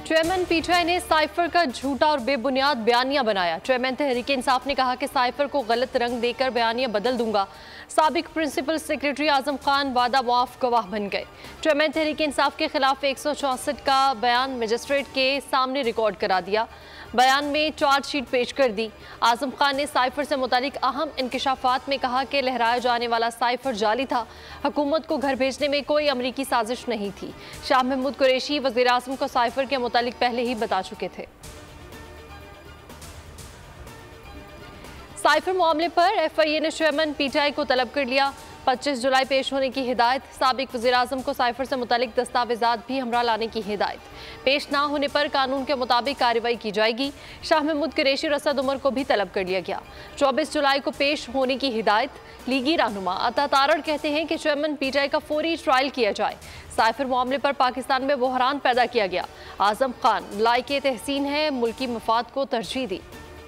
Chairman PTI ने cipher का झूठा और बेबुनियाद बयानिया बनाया। चेयरमैन तहरीक इंसाफ ने कहा कि साइफर को गलत रंग देकर बयानिया बदल दूंगा। साबिक प्रिंसिपल सेक्रेटरी आजम खान वादा मुआफ गवाह बन गए। चेयरमैन तहरीक इंसाफ के खिलाफ 164 का बयान मजिस्ट्रेट के सामने रिकॉर्ड करा दिया। बयान में चार्जशीट पेश कर दी। आजम खान ने साइफर से मुतालिक अहम इंकशाफात में कहा कि लहराया जाने वाला साइफर जाली था। हुकूमत को घर भेजने में कोई अमरीकी साजिश नहीं थी। शाह महमूद कुरैशी वज़ीर आज़म को साइफर के मुतालिक पहले ही बता चुके थे। साइफर मामले पर एफआईए ने चेयरमैन पीटीआई को तलब कर लिया। 25 जुलाई पेश होने की हिदायत। साबिक वज़ीर आज़म को साइफर से मुतालिक दस्तावेजात भी हमरा लाने की हिदायत। पेश ना होने पर कानून के मुताबिक कार्रवाई की जाएगी। शाह महमूद कुरैशी और असद उमर को भी तलब कर लिया गया। 24 जुलाई को पेश होने की हिदायत। लीगी रहनुमा अता तारड़ कहते हैं कि चेयरमैन पीटीआई का फौरी ट्रायल किया जाए। साइफर मामले पर पाकिस्तान में बहरान पैदा किया गया। आजम खान लायके तहसीन है, मुल्की मफाद को तरजीह दी।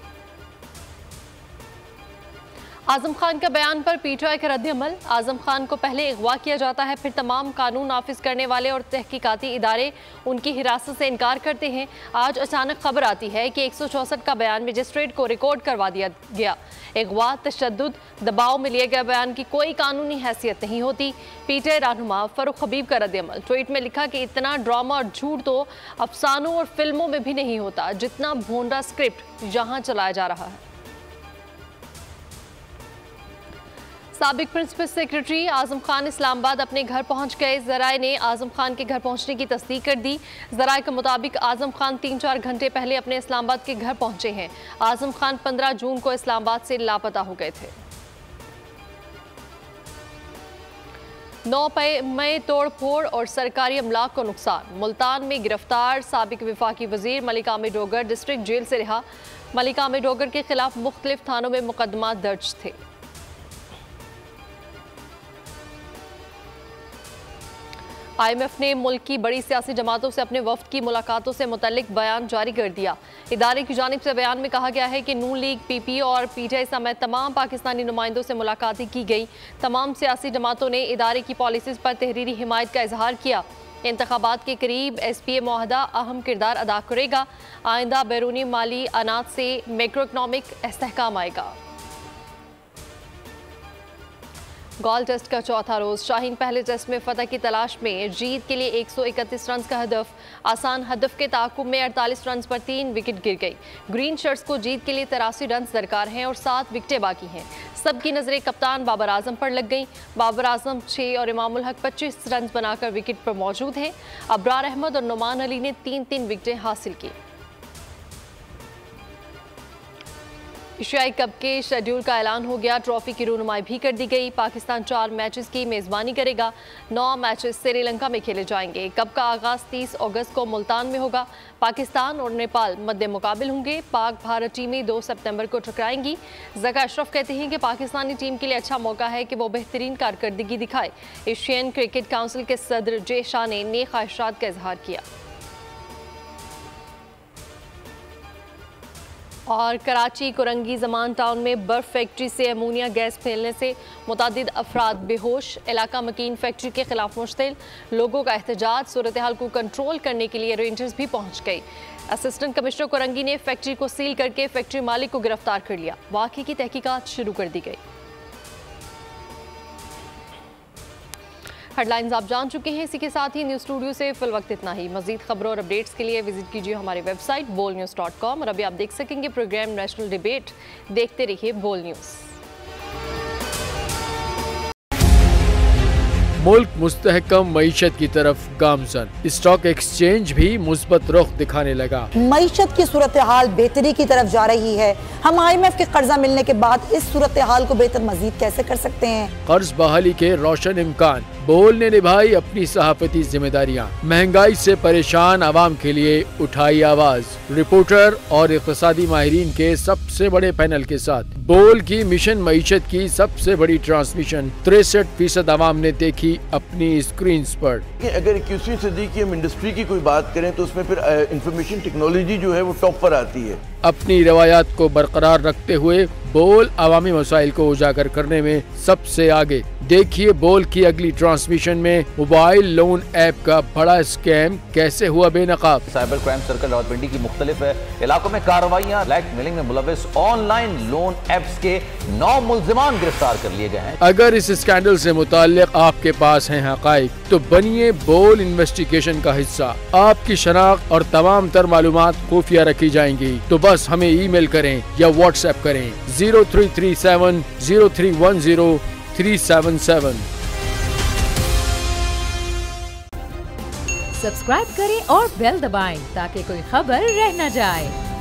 आजम खान का बयान पर पीटीआई का रद्द-ए-अमल। आजम खान को पहले अगवा किया जाता है, फिर तमाम कानून नाफिज करने वाले और तहकीकाती इदारे उनकी हिरासत से इनकार करते हैं। आज अचानक खबर आती है कि 164 का बयान मजिस्ट्रेट को रिकॉर्ड करवा दिया गया। अगवा, तशद्दुद, दबाव में लिए गए बयान की कोई कानूनी हैसियत नहीं होती। पीटीआई रहनुमा फरूख हबीब का रद्द-ए-अमल। ट्वीट में लिखा कि इतना ड्रामा और झूठ तो अफसानों और फिल्मों में भी नहीं होता जितना भोंडा स्क्रिप्ट यहाँ चलाया जा रहा है। साबिक प्रिंसिपल सेक्रेटरी आजम खान इस्लामाबाद अपने घर पहुंच गए। जराए ने आजम खान के घर पहुंचने की तस्दीक कर दी। जराए के मुताबिक आजम खान 3-4 घंटे पहले अपने इस्लामाबाद के घर पहुंचे हैं। आजम खान 15 जून को इस्लामाबाद से लापता हो गए थे। 9 मई तोड़ फोड़ और सरकारी अमलाक को नुकसान। मुल्तान में गिरफ्तार साबिक विफाकी वजीर मलिक आमिर डोगर डिस्ट्रिक्ट जेल से रिहा। मलिक आमिर डोगर के खिलाफ मुख्तलिफ थानों में मुकदमा दर्ज थे। IMF ने मुल्क की बड़ी सियासी जमातों से अपने वफ्द की मुलाकातों से मुतल्लिक बयान जारी कर दिया। इदारे की जानिब से बयान में कहा गया है कि नून लीग, PP और PTI समेत तमाम पाकिस्तानी नुमाइंदों से मुलाकातें की गई। तमाम सियासी जमातों ने इदारे की पॉलिसीज़ पर तहरीरी हिमायत का इजहार किया। इंतखाबात के करीब SPA मुआहदा अहम किरदार अदा करेगा। आइंदा बैरूनी माली अनाज से मैक्रो इकनॉमिक इस्तेहकाम आएगा। गोल टेस्ट का चौथा रोज। शाहीन पहले टेस्ट में फतह की तलाश में। जीत के लिए 131 रन का हदफ। आसान हदफ के ताकुब में 48 रन पर 3 विकेट गिर गई। ग्रीन शर्ट्स को जीत के लिए 83 रन दरकार हैं और 7 विकेटें बाकी हैं। सबकी नजरें कप्तान बाबर आजम पर लग गई। बाबर आजम 6 और इमामुल हक 25 रन बनाकर विकेट पर मौजूद हैं। अब्रार अहमद और नुमान अली ने 3-3 विकेटें हासिल की। एशियाई कप के शेड्यूल का ऐलान हो गया। ट्रॉफी की रूनुमाई भी कर दी गई। पाकिस्तान 4 मैचेस की मेज़बानी करेगा। 9 मैचेस श्रीलंका में खेले जाएंगे। कप का आगाज़ 30 अगस्त को मुल्तान में होगा। पाकिस्तान और नेपाल मद्दे मुकाबिल होंगे। पाक भारत टीमें 2 सितंबर को टकराएंगी। ज़का अशरफ कहते हैं कि पाकिस्तानी टीम के लिए अच्छा मौका है कि वो बेहतरीन कारकर्दगी दिखाए। एशियन क्रिकेट काउंसिल के सदर जे शाह ने नेक ख्वाहिशात का इजहार किया। और कराची कुरंगी जमान टाउन में बर्फ फैक्ट्री से अमोनिया गैस फैलने से मुतादिद अफराद बेहोश। इलाका मकीन फैक्ट्री के खिलाफ मुश्तिल। लोगों का एहतजाज। सूरत हाल को कंट्रोल करने के लिए रेंजर्स भी पहुंच गए। असिस्टेंट कमिश्नर कुरंगी ने फैक्ट्री को सील करके फैक्ट्री मालिक को गिरफ्तार कर लिया। वाक़े की तहकीकात शुरू कर दी गई। हेडलाइंस आप जान चुके हैं। इसी के साथ ही न्यूज़ स्टूडियो से फिल वक्त इतना ही। मजीद खबरों और अपडेट्स के लिए विजिट कीजिए हमारी वेबसाइट bolnews.com। और अभी आप देख सकेंगे प्रोग्राम नेशनल डिबेट। देखते रहिए बोल न्यूज़। मुल्क मुस्तहकम मईशत की तरफ गामजन। स्टॉक एक्सचेंज भी मुस्बत रुख दिखाने लगा। मईशत की सूरत हाल बेहतरी की तरफ जा रही है। हम IMF के कर्जा मिलने के बाद इस सूरत हाल को बेहतर मजीद कैसे कर सकते हैं। कर्ज बहाली के रोशन इम्कान। बोल ने निभाई अपनी सहाफती जिम्मेदारियां। महंगाई से परेशान आवाम के लिए उठाई आवाज। रिपोर्टर और इक़्तिसादी माहिरीन के सबसे बड़े पैनल के साथ बोल की मिशन मईशत की सबसे बड़ी ट्रांसमिशन 63% आवाम ने देखी अपनी स्क्रीन पर। अगर 21वीं सदी की हम इंडस्ट्री की कोई बात करें तो उसमें फिर इंफॉर्मेशन टेक्नोलॉजी जो है वो टॉप पर आती है। अपनी रवायात को बरकरार रखते हुए बोल अवामी मसाइल को उजागर करने में सबसे आगे। देखिए बोल की अगली ट्रांसमिशन में मोबाइल लोन ऐप का बड़ा स्कैम कैसे हुआ बेनकाब। साइबर क्राइम सर्कल रावलपिंडी की मुख्तलिफ इलाकों में कार्रवाइयां, ब्लैकमेलिंग में मुलविस ऑनलाइन लोन ऐप्स के 9 मुल्जिमान गिरफ्तार कर लिए गए हैं। अगर इस स्कैंडल से मुताल्लिक आपके पास हैं हकाइक तो बनिए बोल इन्वेस्टिगेशन का हिस्सा। आपकी शनाख्त और तमाम तर मालूमात खुफिया रखी जाएंगी, तो बस हमें ईमेल करें या व्हाट्सएप करें 0337 0310 377। सब्सक्राइब करें और बेल दबाएं ताकि कोई खबर रह न जाए।